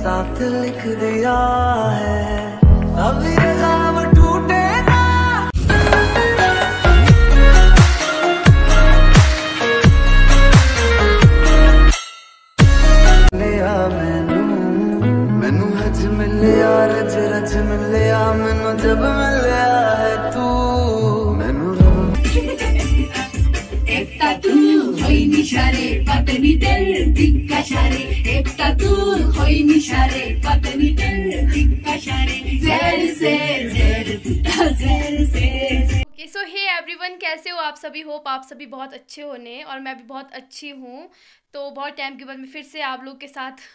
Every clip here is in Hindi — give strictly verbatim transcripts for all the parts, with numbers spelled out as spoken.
साथ लिख दिया है, अब ये ख्वाब टूटे ना। लिया मैनू मैनू हज मिलिया, रज रज मिलिया, मैनू जब मिलिया है तू मैनू। एकटा तू होई निशारे पतनी दिल दिक्का शारे, एकटा तू होई निशारे पतनी दिल दिक्का शारे, ज़ेर से ज़ेर ज़ेर से। ओके सो हे एवरीवन, कैसे हो आप सभी? होप आप सभी बहुत अच्छे होने, और मैं भी बहुत अच्छी हूँ। तो बहुत टाइम के बाद मैं फिर से आप लोग के साथ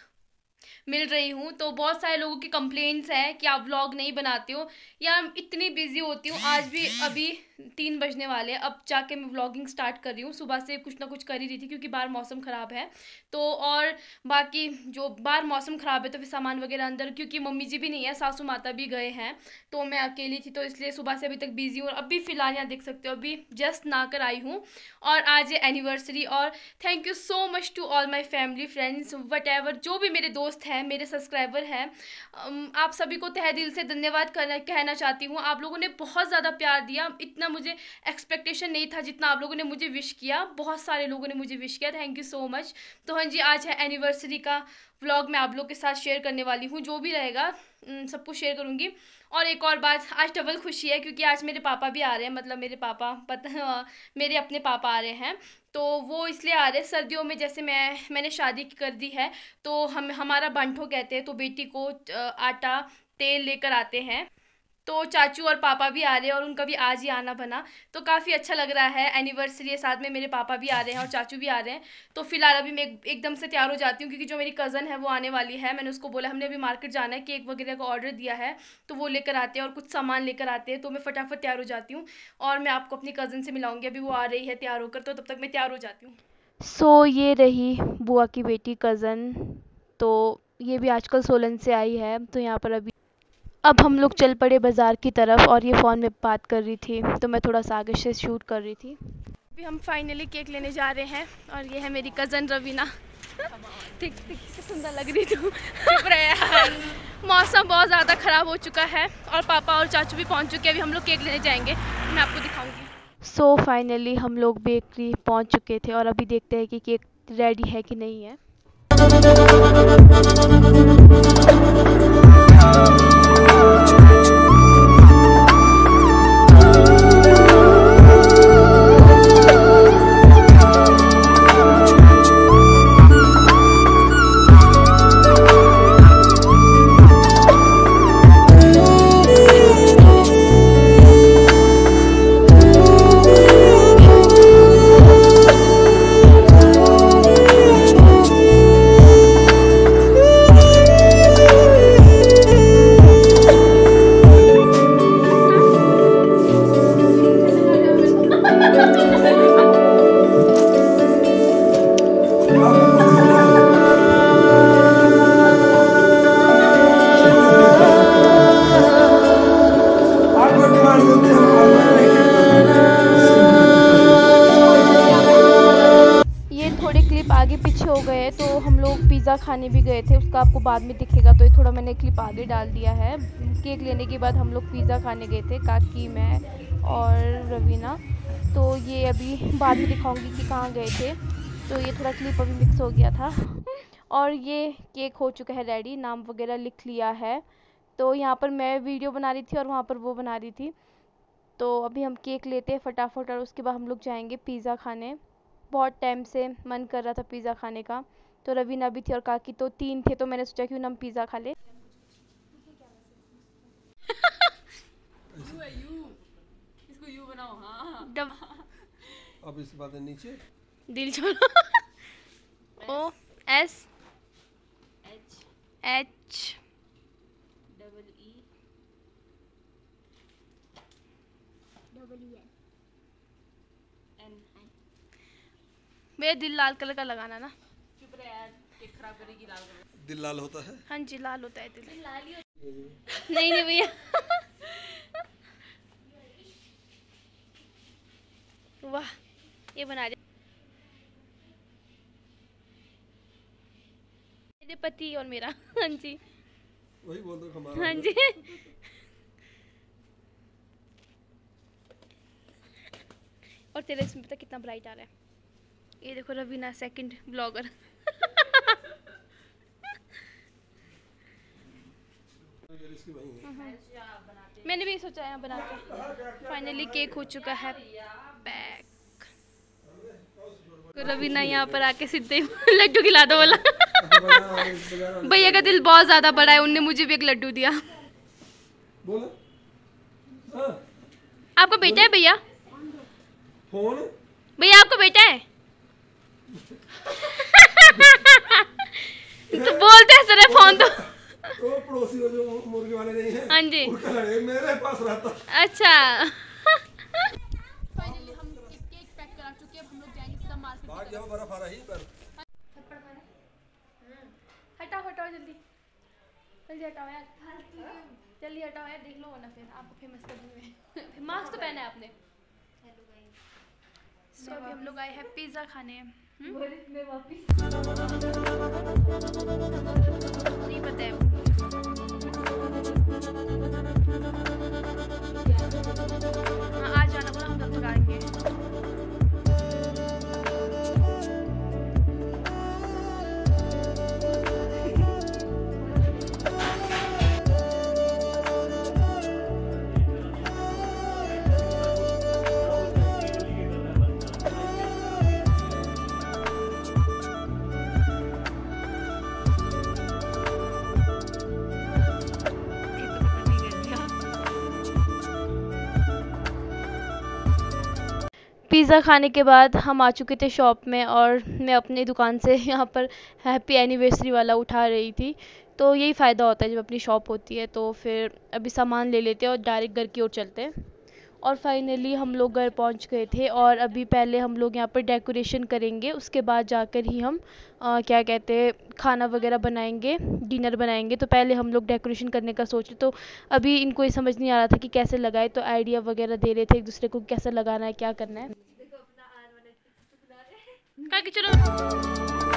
मिल रही हूँ। तो बहुत सारे लोगों की कंप्लेंट्स हैं कि आप व्लॉग नहीं बनाते हो या इतनी बिजी होती हूँ। आज भी अभी तीन बजने वाले, अब जाके मैं व्लॉगिंग स्टार्ट कर रही हूँ। सुबह से कुछ ना कुछ कर ही रही थी क्योंकि बाहर मौसम ख़राब है। तो और बाकी जो बाहर मौसम ख़राब है तो फिर सामान वगैरह अंदर, क्योंकि मम्मी जी भी नहीं है, सासू माता भी गए हैं, तो मैं अकेली थी, तो इसलिए सुबह से अभी तक बिजी हूँ। अभी फ़िलहाल यहाँ देख सकते हो, अभी जस्ट ना कर आई हूँ। और आज है एनिवर्सरी, और thank you so much to all my family friends whatever, जो भी मेरे दोस्त हैं, मेरे सब्सक्राइबर हैं, आप सभी को तहे दिल से धन्यवाद करना कहना चाहती हूँ। आप लोगों ने बहुत ज़्यादा प्यार दिया, इतना मुझे एक्सपेक्टेशन नहीं था जितना आप लोगों ने मुझे विश किया। बहुत सारे लोगों ने मुझे विश किया, थैंक यू सो मच। तो हाँ जी, आज है एनिवर्सरी का व्लॉग, मैं आप लोग के साथ शेयर करने वाली हूँ। जो भी रहेगा सब कुछ शेयर करूँगी। और एक और बात, आज डबल खुशी है क्योंकि आज मेरे पापा भी आ रहे हैं, मतलब मेरे पापा पता मेरे अपने पापा आ रहे हैं। तो वो इसलिए आ रहे हैं, सर्दियों में जैसे मैं मैंने शादी कर दी है तो हम हमारा बंठो कहते हैं, तो बेटी को आटा तेल लेकर आते हैं। तो चाचू और पापा भी आ रहे हैं और उनका भी आज ही आना बना, तो काफ़ी अच्छा लग रहा है। एनिवर्सरी है, साथ में मेरे पापा भी आ रहे हैं और चाचू भी आ रहे हैं। तो फिलहाल अभी मैं एकदम से तैयार हो जाती हूँ क्योंकि जो मेरी कज़न है वो आने वाली है। मैंने उसको बोला, हमने अभी मार्केट जाना है, केक वगैरह का ऑर्डर दिया है, तो वो लेकर आते हैं और कुछ सामान लेकर आते हैं। तो मैं फटाफट तैयार हो जाती हूँ और मैं आपको अपनी कज़न से मिलाऊंगी। अभी वो आ रही है तैयार होकर, तो तब तक मैं तैयार हो जाती हूँ। सो so, ये रही बुआ की बेटी कज़न, तो ये भी आजकल सोलन से आई है। तो यहाँ पर अभी अब हम लोग चल पड़े बाज़ार की तरफ, और ये फ़ोन में बात कर रही थी तो मैं थोड़ा सा आगे से शूट कर रही थी। अभी हम फाइनली केक लेने जा रहे हैं, और ये है मेरी कज़न रवीना। ठीक ठीक सुंदर लग रही थी। मौसम बहुत ज़्यादा ख़राब हो चुका है और पापा और चाचू भी पहुंच चुके हैं। अभी हम लोग केक लेने जाएंगे, मैं आपको दिखाऊंगी। सो so, फाइनली हम लोग बेकरी पहुंच चुके थे और अभी देखते हैं कि केक रेडी है कि नहीं है। आगे पीछे हो गए, तो हम लोग पिज़्ज़ा खाने भी गए थे, उसका आपको बाद में दिखेगा, तो ये थोड़ा मैंने क्लिप आगे डाल दिया है। केक लेने के बाद हम लोग पिज़्ज़ा खाने गए थे, काकी, मैं और रवीना। तो ये अभी बाद में दिखाऊंगी कि कहाँ गए थे, तो ये थोड़ा क्लिप अभी मिक्स हो गया था। और ये केक हो चुका है रेडी, नाम वगैरह लिख लिया है। तो यहाँ पर मैं वीडियो बना रही थी और वहाँ पर वो बना रही थी। तो अभी हम केक लेते हैं फटाफट और उसके बाद हम लोग जाएंगे पिज़्ज़ा खाने। बहुत टाइम से मन कर रहा था पिज़्ज़ा खाने का। तो रवीना भी थी और काकी, तो तीन थे, तो मैंने सोचा क्यों ना हम पिज़्ज़ा खा ले। यू है यू, इसको यू बनाओ। हाँ डब... अब इस बात नीचे दिल छोड़ो। O S H H double E double E N N. भैया दिल लाल कलर का लगाना ना। चुप रहे यार, केक खराब करेगी। लाल कलर दिल लाल होता है। हाँ जी, लाल होता है दिल, दिल लाल ही होता। नहीं नहीं भैया। वाह, ये बना दे। मेरे पति और मेरा। हाँ जी वही बोल दो हमारा। हाँ जी। और तेरे इसमें पता कितना ब्राइट आ रहा है। ये देखो रवीना सेकंड ब्लॉगर। मैंने भी सोचा है बनाते। फाइनली केक हो चुका है पैक। रवीना यहाँ पर आके सीधे लड्डू खिला दो बोला। भैया का दिल बहुत ज्यादा बड़ा है, उनने मुझे भी एक लड्डू दिया। बोलो। हाँ। आपका बेटा है भैया? फोन? भैया आपका बेटा है? तो बोलते हैं सर फोन तो। तो पड़ोसी जो मुर्गे वाले नहीं है। हाँ जी। मेरे पास रहता। अच्छा। फाइनली हम केक पैक करा चुके हैं। अब हम लोग जाएंगे सीधा मार्केट। बाहर जाओ, बर्फ आ रही पर। हटाओ हटाओ जल्दी जल्दी हटाओ यार, जल्दी हटाओ यार, देख लो वरना फिर आपको फेमस कर दूंगे। मास्क तो पहना है आपने। सो अभी हम लोग आए हैं पिज्जा खाने। नहीं पता है हाँ आज जाना बोला, हम तब तक आएंगे। पिज़्ज़ा खाने के बाद हम आ चुके थे शॉप में और मैं अपनी दुकान से यहाँ पर हैप्पी एनिवर्सरी वाला उठा रही थी। तो यही फ़ायदा होता है जब अपनी शॉप होती है। तो फिर अभी सामान ले लेते हैं और डायरेक्ट घर की ओर चलते हैं। और फाइनली हम लोग घर पहुँच गए थे और अभी पहले हम लोग यहाँ पर डेकोरेशन करेंगे, उसके बाद जाकर ही हम आ, क्या कहते हैं खाना वगैरह बनाएंगे, डिनर बनाएंगे। तो पहले हम लोग डेकोरेशन करने का सोचे, तो अभी इनको ये समझ नहीं आ रहा था कि कैसे लगाए, तो आइडिया वगैरह दे रहे थे एक दूसरे को कैसे लगाना है, क्या करना है। काकी चलो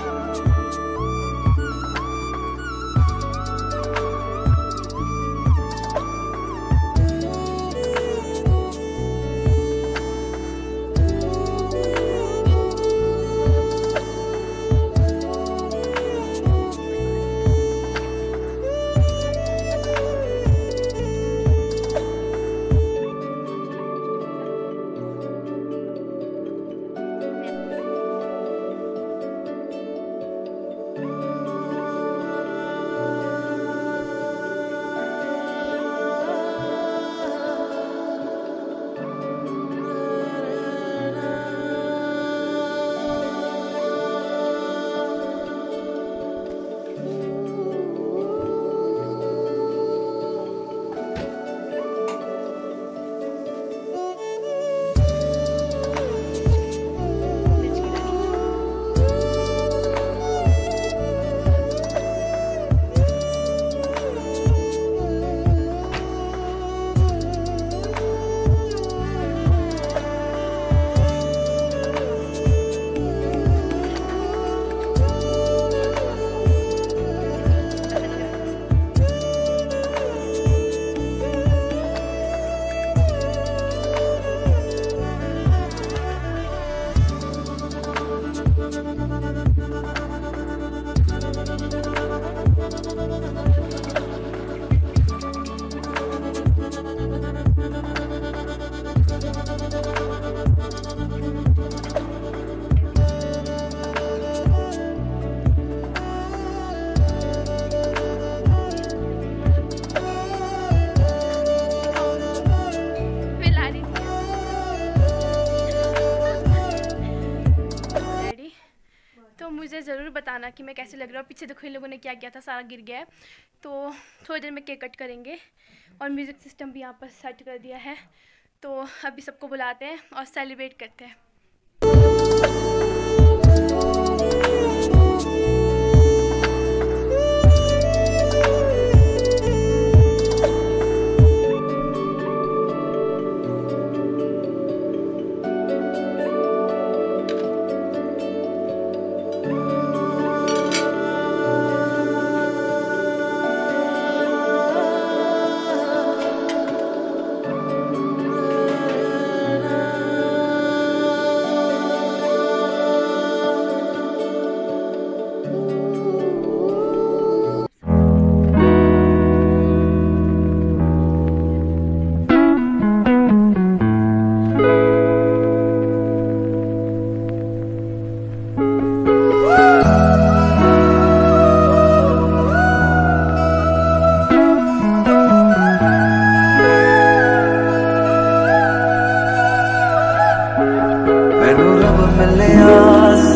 मुझे ज़रूर बताना कि मैं कैसे लग रहा हूँ। पीछे देखो इन लोगों ने क्या किया था, सारा गिर गया है। तो थोड़ी देर में केक कट करेंगे और म्यूज़िक सिस्टम भी यहाँ पर सेट कर दिया है। तो अभी सबको बुलाते हैं और सेलिब्रेट करते हैं।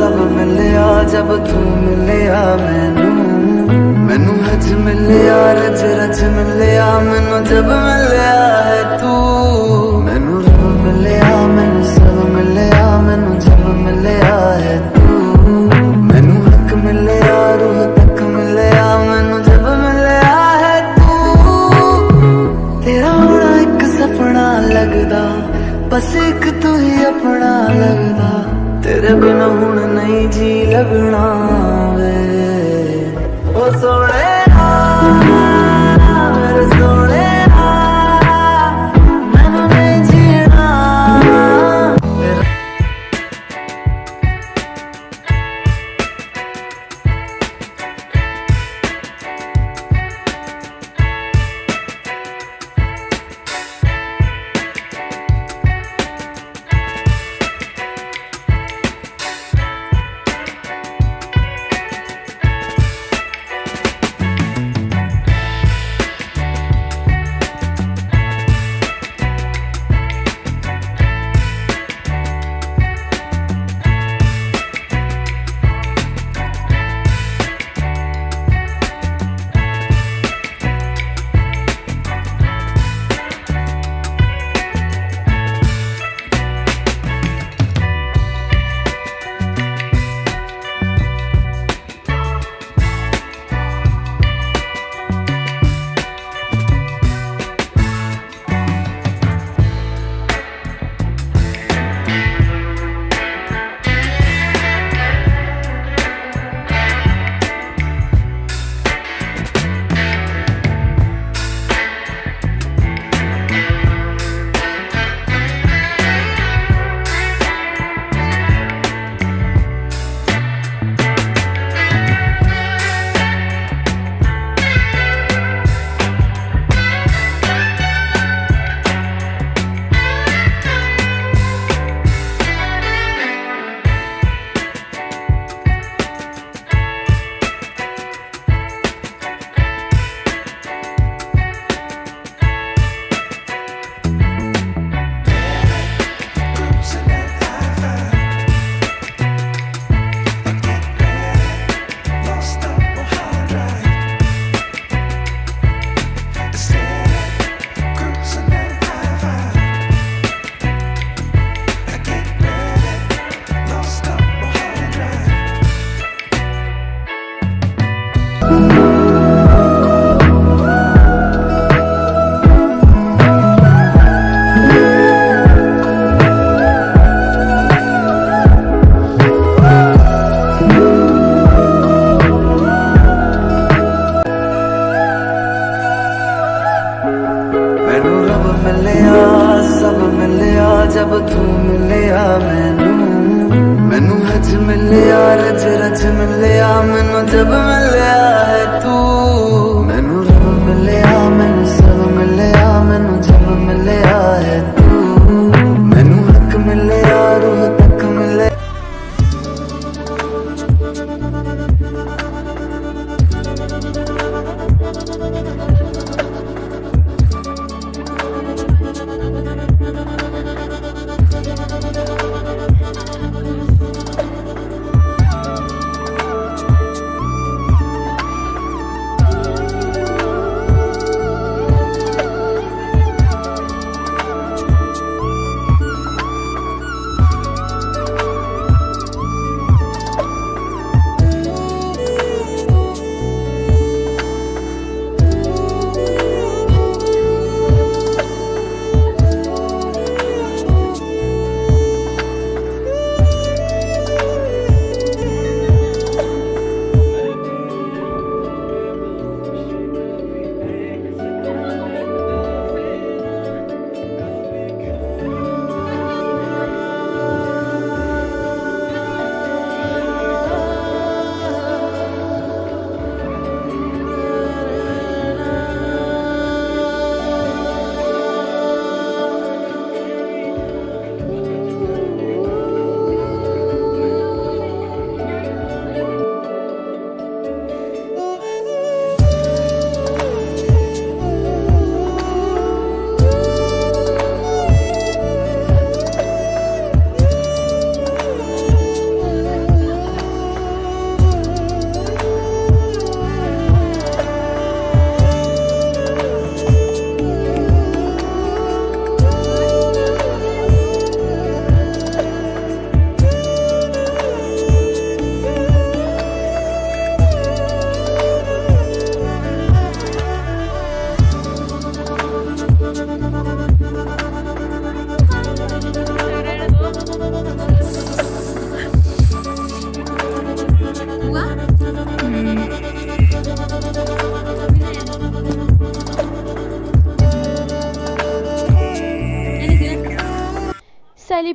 सब मिलिया जब तू मिलिया मैनू मैनू हज मिलिया रज रज मिलिया मैनू जब मिलिया है तू मैनू रब मिलिया मैनू सब मिलिया मैनू जब मिलिया है तू मैनू हक मिलिया रूह तक मिलिया मैनू जब मिलिया है तू तेरा होना एक सपना लगदा बस एक तू ही अपना लगदा तेरे बिना हुण नहीं जी लगना वे ओ सोने मेरे सोने मैनू नहीं जीना जब तू मिलिया मैनू मैनू हज मिलिया रज रज मिलिया मैनू जब मिलिया है तू मैनू रब मिलिया मैनू सब मिलिया मैनू जब मिलिया है तू मैनू हक मिलिया रूह तक मिलिया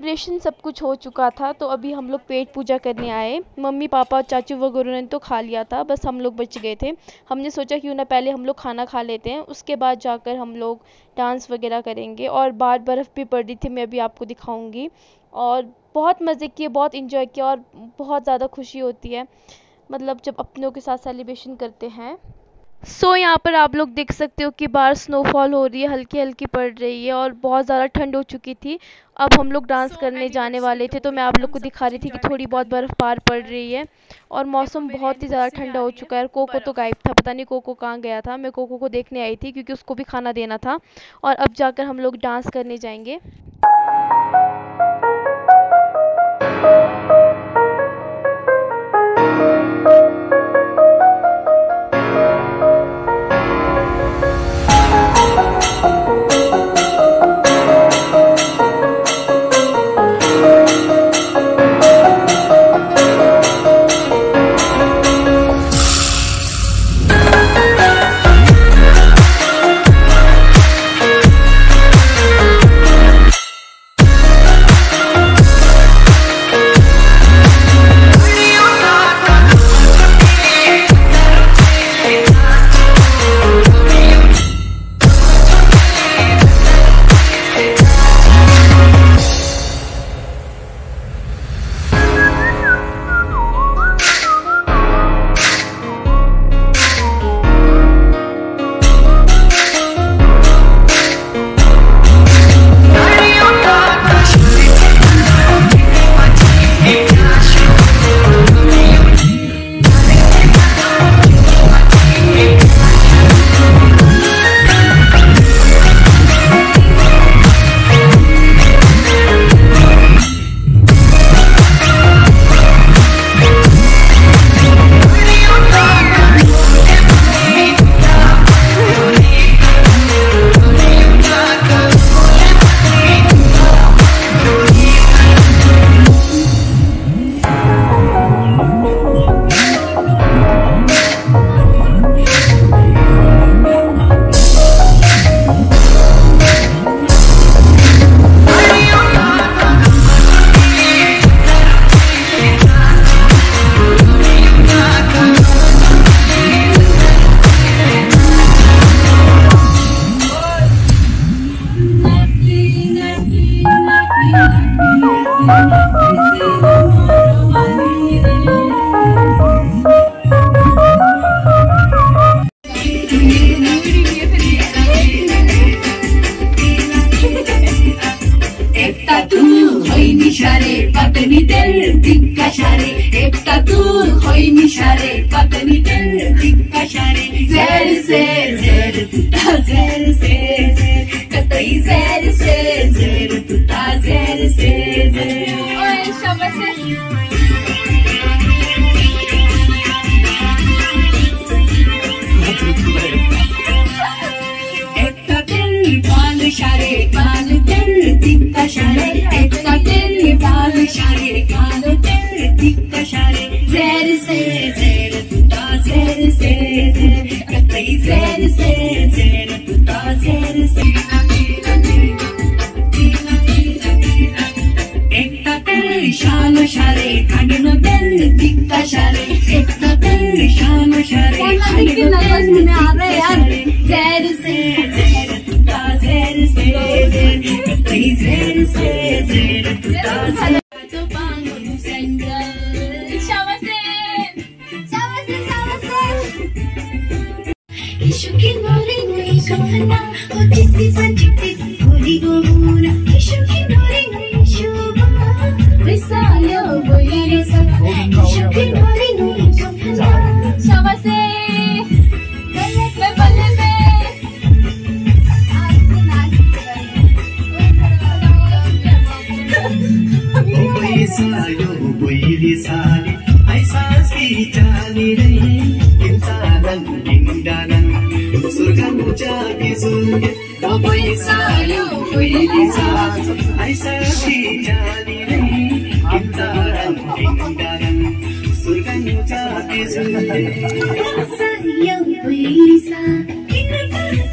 सेलिब्रेशन सब कुछ हो चुका था, तो अभी हम लोग पेट पूजा करने आए। मम्मी पापा चाचू वगैरह ने तो खा लिया था, बस हम लोग बच गए थे। हमने सोचा क्यों ना पहले हम लोग खाना खा लेते हैं, उसके बाद जाकर हम लोग डांस वगैरह करेंगे। और बाहर बर्फ़ भी पड़ रही थी, मैं अभी आपको दिखाऊंगी। और बहुत मज़े किए, बहुत इंजॉय किया और बहुत ज़्यादा खुशी होती है मतलब जब अपनों के साथ सेलिब्रेशन करते हैं। सो so, यहाँ पर आप लोग देख सकते हो कि बाहर स्नोफॉल हो रही है, हल्की हल्की पड़ रही है और बहुत ज़्यादा ठंड हो चुकी थी। अब हम लोग डांस so, करने जाने वाले थे, तो मैं आप लोग को दिखा रही थी कि थोड़ी बहुत बर्फ़ बाहर पड़ रही है और मौसम बहुत ही ज़्यादा ठंडा हो चुका है। कोको तो गायब था, पता नहीं कोको कहाँ गया था। मैं कोको को देखने आई थी क्योंकि उसको भी खाना देना था। और अब जाकर हम लोग डांस करने जाएंगे।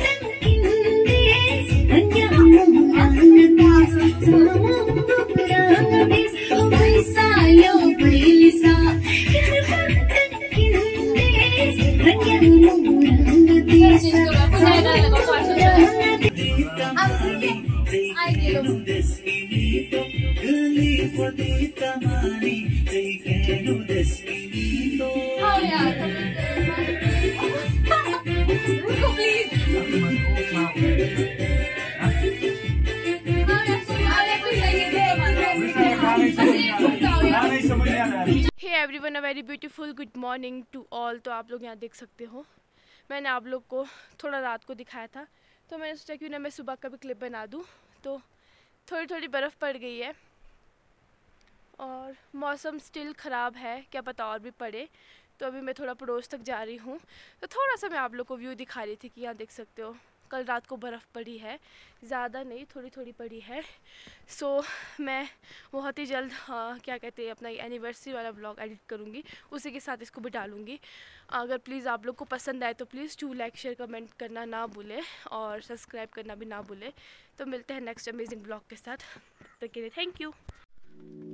Semua हाँ यार रुको please. Hey everyone, a very beautiful good morning to all. तो आप लोग यहाँ देख सकते हो, मैंने आप लोग को थोड़ा रात को दिखाया था, तो मैंने सोचा क्यों ना मैं सुबह का भी क्लिप बना दूँ। तो थोड़ी थोड़ी बर्फ़ पड़ गई है और मौसम स्टिल ख़राब है, क्या पता और भी पड़े। तो अभी मैं थोड़ा पड़ोस तक जा रही हूँ, तो थोड़ा सा मैं आप लोग को व्यू दिखा रही थी कि यहाँ देख सकते हो कल रात को बर्फ़ पड़ी है, ज़्यादा नहीं, थोड़ी थोड़ी पड़ी है। सो so, मैं बहुत ही जल्द हाँ, क्या कहते हैं अपना एनिवर्सरी वाला ब्लॉग एडिट करूँगी, उसी के साथ इसको भी डालूँगी। अगर प्लीज़ आप लोग को पसंद आए तो please to like share comment करना ना भूलें और सब्सक्राइब करना भी ना भूलें। तो मिलते हैं नेक्स्ट अमेजिंग ब्लॉग के साथ, तब तक के लिए थैंक यू।